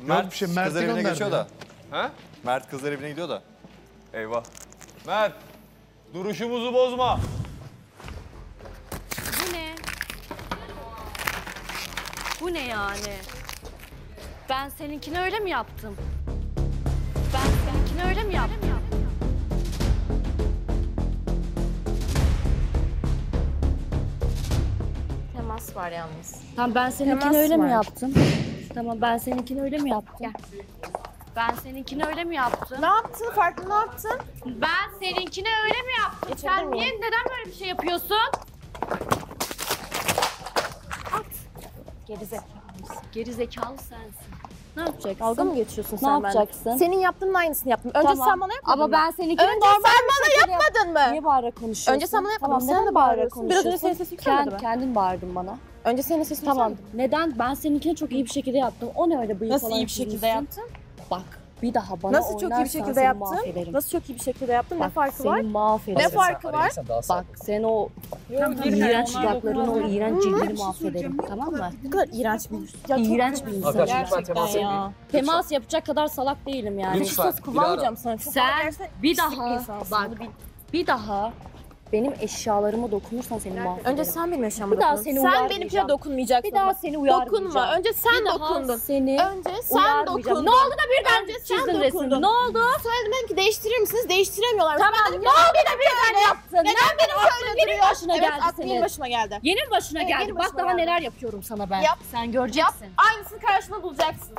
Mert bir şey. kızlar evine geçiyor da. Ha? Mert kızlar evine gidiyor da. Eyvah. Mert, duruşumuzu bozma. Bu ne? Bu ne yani? Ben seninkini öyle mi yaptım? Ben seninkini öyle mi yaptım? Temas var yalnız. Tamam ben seninkini Temas öyle var. mi yaptım? Tamam ben seninkini öyle mi yaptım? Ben seninkini öyle mi yaptım? Ne yaptın? Farklı ne yaptın? Ben seninkini öyle mi yaptım? Geçebilir Sen miyim? niye, neden böyle bir şey yapıyorsun? At. Gerizekalı sensin. Ne yapacaksın? Dalga mı geçiyorsun Ne sen benimle? yapacaksın? Senin yaptığının aynısını yaptım. Önce Tamam. sen bana yapmadın Ama mı? ben seninkini Önce normal sen bir bana şekilde yapmadın mı? Niye bağıra konuşuyorsun? Önce sen bana yapmadın. Tamam, Sen neden de bağıra bağıra konuşuyorsun. Biraz önce senin konuşuyorsun? sesin yükselmedi mi? Kendin bağırdın bana. Önce senin sesin Tamam. yükselmedi. Neden? Ben seninkini çok iyi bir şekilde yaptım. O ne öyle bıyık Nasıl falan iyi bir şekilde çizmişsin? yaptın? Bak bir daha bana Nasıl çok iyi bir oynarsan şekilde seni yaptın? mahvederim. Nasıl çok iyi bir şekilde yaptın? Ne Bak, farkı seni var? mahvederim. Ne farkı var? Bak sen o iğrenç dudakların, o iğrenç cildini mahvederim. Tamam mı? Ne kadar iğrenç bir İğrenç bir insanım. Gerçekten ya. Temas yapacak kadar salak değilim yani. Hiç söz kullanmayacağım sana. Çok Sen affedersin, bir pislik daha insansın, bak bunu bil. bir daha benim eşyalarıma dokunursan seni mahvederim. Önce sen benim yaşamıma Bir daha dokun. seni Sen uyarmayacağım. benimkine dokunmayacaksın. Bir daha seni uyarmayacağım. Dokunma. Önce sen Bir daha dokundun. seni Önce sen uyarmayacağım. dokundun. Ne oldu da birden Önce sen çizdin resmini? dokundun. Ne oldu? Söyledim dedim ki değiştirir misiniz? Değiştiremiyorlar. Tamam Ben dedim, ne oldu da birden yaptın? Neden benim aklın şöyle yine duruyor? başına Evet, geldi aklım senin? başıma geldi. Yeni mi başına Evet, geldi? yeni Bak başıma daha geldi. neler yapıyorum sana ben. Yap. Sen göreceksin. Aynısını karşına bulacaksın.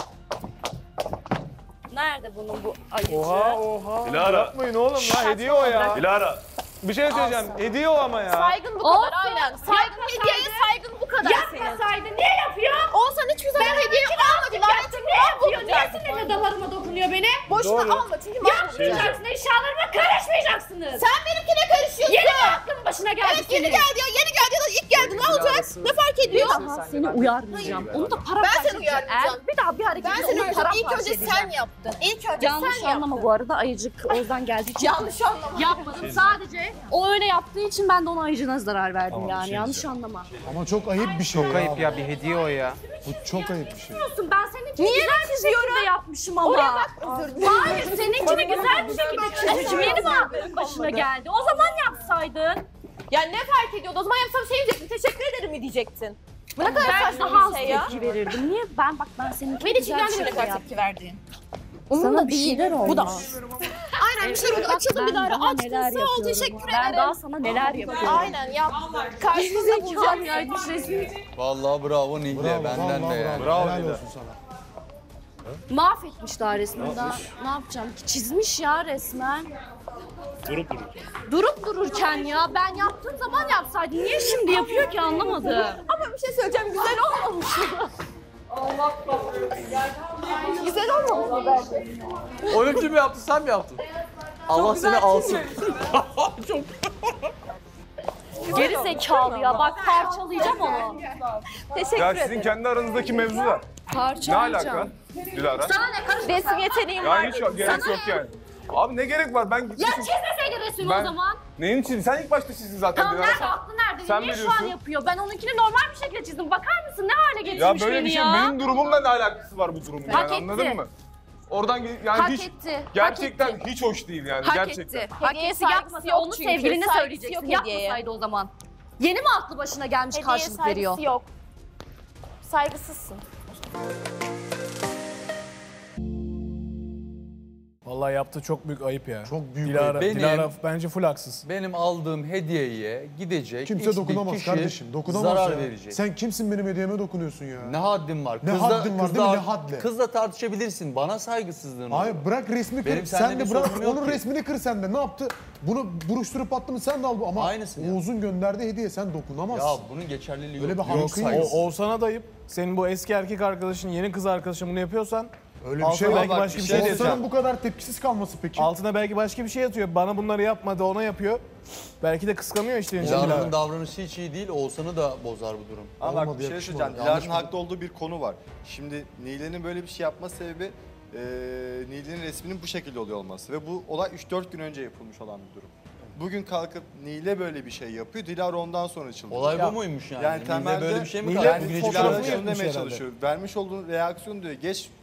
Nerede bunun bu ayıcı? Oha. Dilara. Yapmayın oğlum lan, hediye o ya. Dilara. Bir şey söyleyeceğim, hediye o ama ya. Saygın bu kadar aynen. Saygın hediyeye saygın bu kadar senin. Yapmasaydı niye yapıyor? Olsan hiçbir zaman hediye almadılar. Çünkü Ne yapıyor? Niye sinirle damarıma dokunuyor beni? boşuna alma çünkü Yapmayacaksın, eşyalarıma karışmayacaksınız. Sen benimkine karışıyorsun. Yeni mi aklın başına geldi Evet yeni senin? geldi ya. Yeni geldi ya da ilk geldi. Ne olacak? Ne fark ediyor? Daha seni uyarmayacağım. Onu da paramparça Ben seni uyarmayacağım. Bir daha bir hareket Ben seni uyaracağım. İlk önce sen yaptın. İlk önce Yanlış sen anlama yaptın. bu arada, ayıcık Oğuz'dan geldiği için. Yanlış anlama. Yapmadım sadece. O öyle yaptığı için ben de ona ayıcına zarar verdim yani. Yanlış anlama. Ama çok ayıp bir şey. Çok ayıp ya, bir hediye o ya. Bu çok ayıp bir şey. Biliyorsun ben seninkini güzel bir şekilde yapmışım ama. Oraya bak özür dilerim. Hayır seninkini güzel bir şekilde çizmişim. Yeni mi aklın başına geldi? O zaman yapsaydın. Ya ne fark ediyordu? O zaman yapsam şey diyecektin. Teşekkür ederim mi diyecektin? Bu ne kadar Ben saçma daha az bir şey ya. tepki verirdim. Niye? Ben seninkini Beni hiç güzel bir ilgilendirmiyor ne şekilde kadar yaptım. tepki verdiğin. Sana bir şeyler olmuş. Bu da. Aynen bir şey oldu. Açıldı bir daha açtın. neler Sağ ol yapıyorum. teşekkür Ben ederim. daha sana neler yapıyorum. Aynen yap. Karşınızda bulacaksın. Vallahi bravo Nihle, Bravo, benden vallahi de yani. Bravo Helal Nida. olsun sana. Mahvetmiş daha resmen. Daha ne yapacağım ki? Çizmiş ya resmen. Durup dururken ya. Ben yaptığım zaman yapsaydım. Niye şimdi yapıyor ki anlamadım. Ama bir şey söyleyeceğim. Güzel olmamış mı? Güzel olmamış mı bence? Onu kim yaptı, sen mi yaptın? Allah seni alsın. Geri zekalı ya. Bak parçalayacağım onu. Teşekkür Ya ederim. sizin kendi aranızdaki mevzular. Ne Parçalayacağım. alaka? Dilara. Sana ne karıştı? Resim yeteneğim var. Ya hiç gerek yok yani. Abi ne gerek var? Ben Ya çizmeseydin resmi Ben- o zaman. Neyin için? Sen ilk başta çizdin zaten Tamam Dilara. nerede? Aklı nerede? Sen Niye şu biliyorsun. an yapıyor? Ben onunkini normal bir şekilde çizdim. Bakar mısın? Ne hale getirmiş Ya böyle beni bir şey ya? benim durumumla ne alakası var bu durumun Hak yani etti. anladın mı? Oradan yani Hak hiç etti. gerçekten Hak etti. hiç hoş değil yani Hak gerçekten. etti. Hak Hediye etti. saygısı Yapmasa yok onu çünkü. sevgiline Saygısı söyleyeceksin. yok hediyeye. Yapmasaydı o zaman. Yeni mi aklı başına gelmiş Hediye karşılık saygısı veriyor? yok. Saygısızsın. Vallahi yaptığı çok büyük ayıp ya. Çok büyük Dilara, ayıp. Dilara bence full haksız. Benim aldığım hediyeye gidecek Kimse X bir dokunamaz kişi kardeşim. Dokunamaz zarar ya. verecek. Sen kimsin benim hediyeme dokunuyorsun ya? Ne haddin var? Ne haddin var değil mi? Ne hadle? Kızla tartışabilirsin. Bana saygısızlığın olur. Hayır bırak resmi kır. Benim seninle Sen bir de bırak sorunum yok onun ki. resmini kır sen de. Ne yaptı? Bunu buruşturup attı mı sen de al bu. Ama Aynısını yap. Oğuz'un gönderdiği hediye sen dokunamazsın. Ya bunun geçerliliği Öyle yok. bir hakkın yok. O Oğuzhan'a da ayıp. Senin bu eski erkek arkadaşın, yeni kız arkadaşın bunu yapıyorsan Öyle bir altına şey belki bak, başka bir bir şey şey de diyeceğim. Oğuzhan'ın bu kadar tepkisiz kalması peki? altına belki başka bir şey yatıyor. Bana bunları yapmadı, ona yapıyor. Belki de kıskanıyor işte. Dilara'nın davranışı hiç iyi değil. Oğuzhan'ı da bozar bu durum. Ama bak Olmadı, bir şey yakışmadı. söyleyeceğim. Yanlış Dilara'nın mı? haklı olduğu bir konu var. Şimdi Nile'nin böyle bir şey yapma sebebi Nile'nin resminin bu şekilde oluyor olması. Ve bu olay 3-4 gün önce yapılmış olan bir durum. Bugün kalkıp Nile böyle bir şey yapıyor. Dilara ondan sonra çıldırıyor. Olay bu muymuş yani? Yani Nile temelde böyle bir şey mi Nile kaldı? yani Bugün hiçbir şey fotoğrafı Dilara yok. şunu yapmış demeye herhalde. çalışıyor. Vermiş olduğun reaksiyon diyor. Geç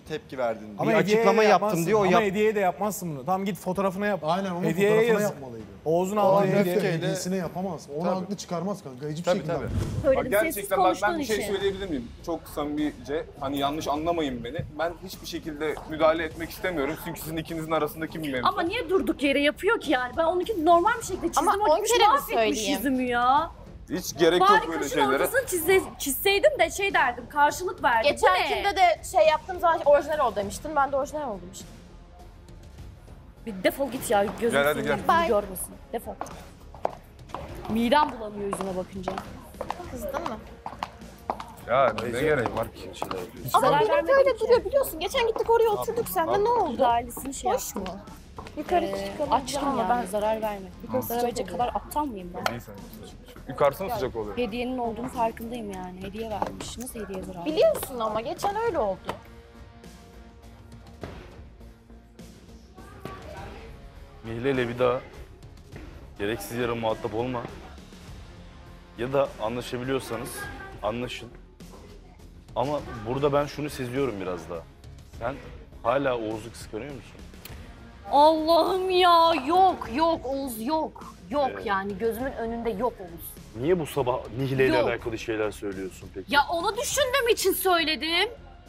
tepki verdin diyor. Ama Bir hediyeye açıklama de yaptım yapmazsın. diyor, o Ama yap- hediyeye de yapmazsın bunu. Tamam git fotoğrafına yap. Aynen onun Hediyeye fotoğrafını yaz. yapmalıydı. Oğuz'un O aldığı hediye hediye. hediyesine yapamaz. Onu Tabii. haklı çıkarmaz kanka. Hiçbir Tabii şekilde. tabii. Söyledim Bak sessiz gerçekten bak ben konuştuğun bir şey için. söyleyebilir miyim? Çok samimice, hani yanlış anlamayın beni. Ben hiçbir şekilde müdahale etmek istemiyorum. Çünkü sizin ikinizin arasındaki bir mevzu. Ama niye durduk yere yapıyor ki yani? Ben onunkini normal bir şekilde çizdim. Ama o 10 gitmiş kere mi mahvetmiş söyleyeyim? yüzümü ya. Hiç gerek Bari yok böyle kaşın şeylere. ortasını çizseydim de şey derdim, karşılık verdim. Geçenkinde de şey yaptığım zaman orijinal ol demiştin. Ben de orijinal oldum işte. Bir defol git ya, gözüm Gel hadi seni gel. yüzünü görmesin. Defol. Midem bulanıyor yüzüne bakınca. Kızdın mı? Ya ne gerek var ki? Ama Zarar benimki vermedim öyle ki. duruyor biliyorsun. Geçen gittik oraya oturduk seninle ne oldu? Ailesini şey Hoş yaptım. mu? Yukarı çıkalım. Açtım ama yani, ben zarar verme. Zarar verecek oluyor. kadar aptal mıyım ben? İyi sen. Yukarısına sıcak oluyor. Hediyenin olduğunu farkındayım yani. Hediye vermiş. Nasıl hediye zarar? biliyorsun ama geçen öyle oldu. Nihle bir daha gereksiz yere muhatap olma. Ya da anlaşabiliyorsanız anlaşın. Ama burada ben şunu seziyorum biraz daha. Sen hala Oğuz'u kıskanıyor musun? Allah'ım ya, yok Oğuz yok. Yok yani gözümün önünde yok Oğuz. Niye bu sabah Nihle ile Yok. alakalı şeyler söylüyorsun peki? Ya onu düşündüğüm için söyledim.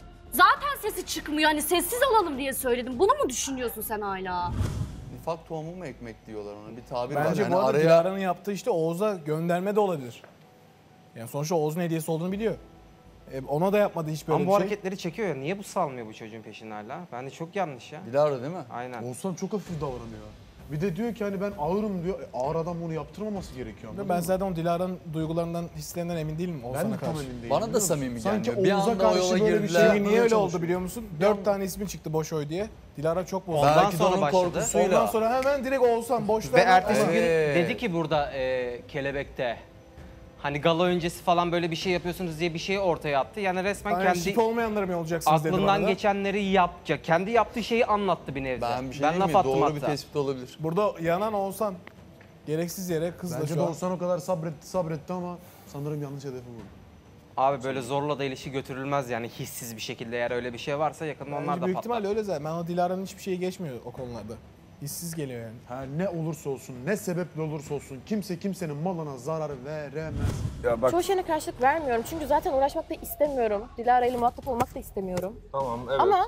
Zaten sesi çıkmıyor. Hani sessiz olalım diye söyledim. Bunu mu düşünüyorsun sen hala? Nifak tohumu mu ekmek diyorlar ona, bir tabir Bence var. bu Yani arada araya Dilara'nın yaptığı işte Oğuz'a gönderme de olabilir. Yani sonuçta Oğuz'un hediyesi olduğunu biliyor. Ona da yapmadı hiç böyle Ama bir bu şey. hareketleri çekiyor ya. Niye bu salmıyor bu çocuğun peşini hala? Bence çok yanlış ya. Dilara değil mi? Aynen. Oğuzhan çok hafif davranıyor. Bir de diyor ki hani ben ağırım diyor. Ağır adam bunu yaptırmaması gerekiyor. anladın Ben mı? zaten o Dilara'nın duygularından, hislerinden emin değilim Ben Oğuzhan'a de tam karşı. emin değilim. Bana da biliyor musun? samimi Sanki gelmiyor. Bir Oğuz'a anda o karşı yola böyle bir girdiler. şey Çünkü niye öyle oldu çalışıyor. biliyor musun? 4 tane ismin çıktı boş oy diye. Dilara çok bozuldu. Ondan Belki de sonra onun başladı. korkusuyla. Ondan sonra hemen direkt Oğuzhan boşta. Ve ertesi gün Evet. dedi ki burada Kelebek'te hani gala öncesi falan böyle bir şey yapıyorsunuz diye bir şey ortaya attı. Yani resmen kendi kendi olmayanları mı olacaksınız dedi bana aklından da. geçenleri yapacak. Kendi yaptığı şeyi anlattı bir nevi. Ben bir şey ben diyeyim mi? laf attım Doğru bir hatta. tespit olabilir. Burada yanan Oğuzhan. Gereksiz yere kızla Bence de şu an. Oğuzhan o kadar sabretti ama sanırım yanlış hedefi vurdu. Abi böyle zorla da ilişki götürülmez yani hissiz bir şekilde, eğer öyle bir şey varsa yakında Bence onlar da büyük patlar. ihtimalle öyle zaten. Ben o Dilara'nın hiçbir şeyi geçmiyor o konularda. Hissiz geliyor yani. Her ne olursa olsun, ne sebeple olursa olsun kimse kimsenin malına zarar veremez. Ya bak Çoğu şeyine karşılık vermiyorum. Çünkü zaten uğraşmak da istemiyorum. Dilara ile muhatap olmak da istemiyorum. tamam evet. Ama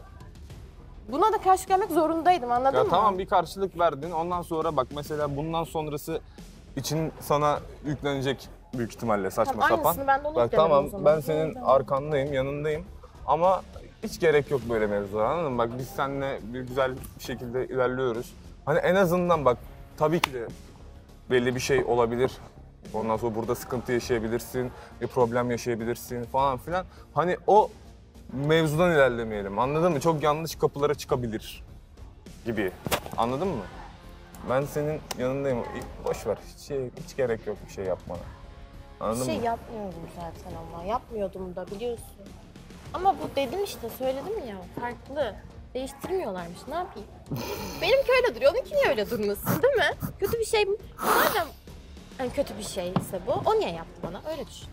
buna da karşılık vermek zorundaydım anladın Ya mı? tamam bir karşılık verdin. Ondan sonra bak mesela bundan sonrası için sana yüklenecek büyük ihtimalle saçma Tamam, sapan. aynısını ben de onu Bak yükledim tamam o zaman. ben senin Tamam. arkandayım, yanındayım. Ama hiç gerek yok böyle mevzulara, anladın mı? Bak biz seninle bir güzel bir şekilde ilerliyoruz. Hani en azından bak tabii ki de belli bir şey olabilir. Ondan sonra burada sıkıntı yaşayabilirsin, bir problem yaşayabilirsin falan filan. Hani o mevzudan ilerlemeyelim, anladın mı? Çok yanlış kapılara çıkabilir gibi. Anladın mı? Ben senin yanındayım. Boş ver. Hiç gerek yok bir şey yapmana. Anladın Bir şey mı? yapmıyordum zaten ama. Yapmıyordum da biliyorsun. Ama bu dedim işte söyledim ya farklı. Değiştirmiyorlarmış ne yapayım? Benimki öyle duruyor. Onunki niye öyle durmasın değil mi? Kötü bir şey madem yani kötü bir şeyse bu. O niye yaptı bana? Öyle düşün.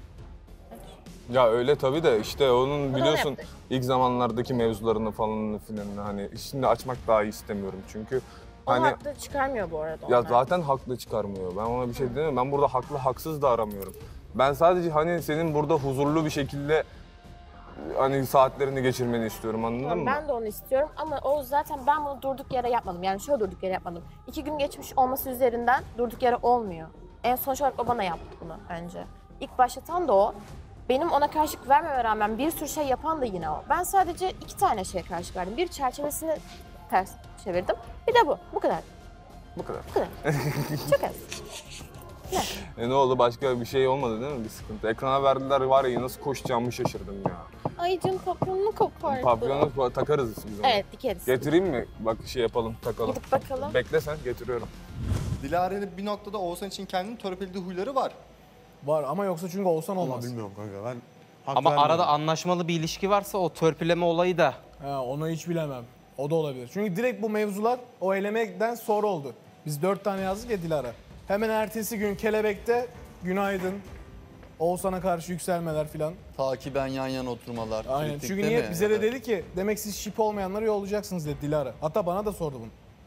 Ya öyle tabii de işte onun da biliyorsun yaptı. ilk zamanlardaki mevzularını falan filanını hani şimdi açmak daha iyi istemiyorum çünkü Onu hani haklı çıkarmıyor bu arada ya onlar. zaten haklı çıkarmıyor. Ben ona bir şey demiyorum. Ben burada haklı haksız da aramıyorum. Ben sadece hani senin burada huzurlu bir şekilde hani saatlerini geçirmeni istiyorum, anladın Tamam, mı? ben de onu istiyorum ama o zaten ben bunu durduk yere yapmadım. Yani şöyle durduk yere yapmadım. 2 gün geçmiş olması üzerinden durduk yere olmuyor. En sonuç olarak o bana yaptı bunu önce. İlk başlatan da o. Benim ona karşılık vermeme rağmen bir sürü şey yapan da yine o. Ben sadece 2 tane şeye karşılık verdim. Bir çerçevesini ters çevirdim. Bir de bu. Bu kadar. Bu kadar. Bu kadar. Çok az. Ne oldu? Başka bir şey olmadı değil mi? Bir sıkıntı. Ekrana verdiler var ya nasıl koşacağımı şaşırdım ya. Ay canım papyonunu kopardı. Papyonu takarız biz onu. Evet dikeriz. Getireyim mi? Bak şey yapalım, takalım. Gidip bakalım. Bekle sen, getiriyorum. Dilara'nın bir noktada Oğuzhan için kendini törpülediği huyları var. Var ama yoksa çünkü Oğuzhan Ama olmaz. bilmiyorum kanka ben hak Ama vermiyorum. arada anlaşmalı bir ilişki varsa o törpüleme olayı da Ha, onu hiç bilemem. O da olabilir. Çünkü direkt bu mevzular o elemekten sonra oldu. Biz 4 tane yazdık ya Dilara. Hemen ertesi gün Kelebek'te günaydın. Oğuzhan'a karşı yükselmeler filan. Takiben yan yana oturmalar. Aynen. kritik Çünkü değil niye mi? bize de Ya da- dedi ki demek siz şip olmayanları yollayacaksınız dedi Dilara. Hatta bana da sordu bunu.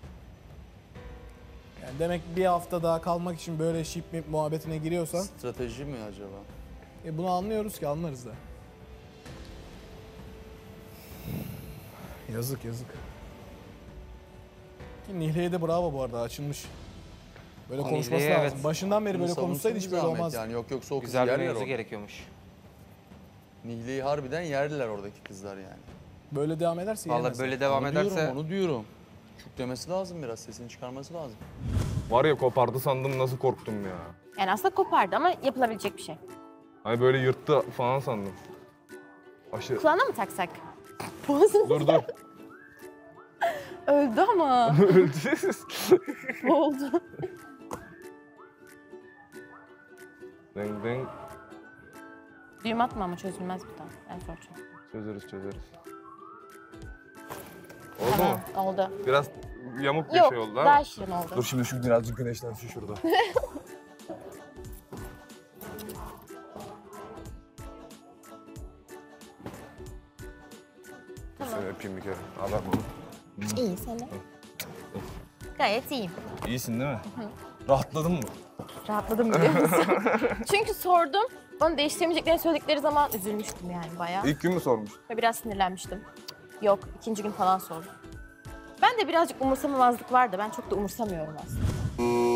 Yani demek bir hafta daha kalmak için böyle şip muhabbetine giriyorsan Strateji mi acaba? bunu anlıyoruz ki anlarız da. Yazık yazık. Ki Nihle'ye de bravo bu arada açılmış. Böyle Ama konuşması Nihle'ye lazım. evet. Başından beri Bunu böyle konuşsaydı hiç savunsun böyle zahmet olmaz. Yani yok yoksa o kız Güzel bir yer yer mevzu orada. gerekiyormuş. Nihle'yi harbiden yerdiler oradaki kızlar yani. Böyle devam ederse Vallahi yiyemez. böyle devam Onu ederse diyorum, onu diyorum. Çuk demesi lazım biraz, sesini çıkarması lazım. Var ya kopardı sandım nasıl korktum ya. Yani aslında kopardı ama yapılabilecek bir şey. Hani böyle yırttı falan sandım. Aşırı... Kulağına mı taksak? Dur dur. Öldü ama. Oldu. Deng deng. Düğüm atma ama çözülmez bir daha. En son Çözeriz. Oldu mu? Tamam, oldu. Biraz yamuk bir Yok, şey oldu ama. daha şirin oldu. Dur şimdi şu birazcık güneşlensin şurada. Tamam. Seni öpeyim bir kere. Haber bunu. İyi sen de. Gayet iyiyim. İyisin değil mi? Rahatladın mı? Rahatladım biliyor musun? Çünkü sordum. Bana değiştiremeyeceklerini söyledikleri zaman üzülmüştüm yani bayağı. İlk gün mü sormuş? Ve biraz sinirlenmiştim. Yok, ikinci gün falan sordum. Ben de birazcık umursamamazlık vardı. Ben çok da umursamıyorum aslında.